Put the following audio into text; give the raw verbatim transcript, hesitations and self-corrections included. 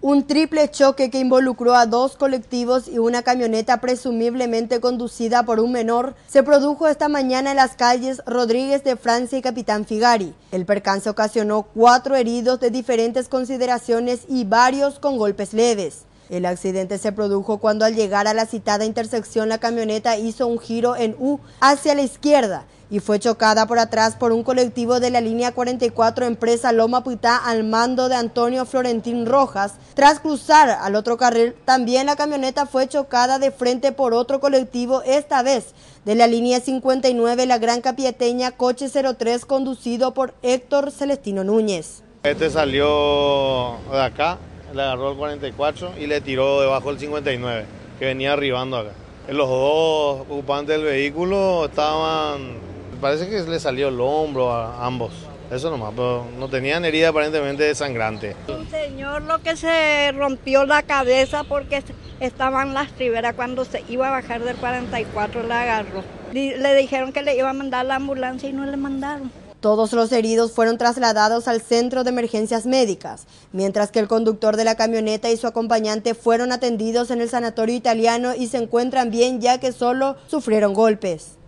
Un triple choque que involucró a dos colectivos y una camioneta presumiblemente conducida por un menor se produjo esta mañana en las calles Rodríguez de Francia y Capitán Figari. El percance ocasionó cuatro heridos de diferentes consideraciones y varios con golpes leves. El accidente se produjo cuando al llegar a la citada intersección la camioneta hizo un giro en U hacia la izquierda y fue chocada por atrás por un colectivo de la línea cuarenta y cuatro Empresa Loma Puitá al mando de Antonio Florentín Rojas. Tras cruzar al otro carril, también la camioneta fue chocada de frente por otro colectivo, esta vez de la línea cincuenta y nueve La Gran Capieteña, coche cero tres conducido por Héctor Celestino Núñez. Este salió de acá, le agarró el cuarenta y cuatro y le tiró debajo el cincuenta y nueve, que venía arribando acá. Los dos ocupantes del vehículo estaban, parece que le salió el hombro a ambos, eso nomás, pero no tenían herida aparentemente sangrante. Un señor lo que se rompió la cabeza porque estaban las riberas cuando se iba a bajar del cuarenta y cuatro, le agarró. Le dijeron que le iba a mandar la ambulancia y no le mandaron. Todos los heridos fueron trasladados al centro de emergencias médicas, mientras que el conductor de la camioneta y su acompañante fueron atendidos en el sanatorio italiano y se encuentran bien ya que solo sufrieron golpes.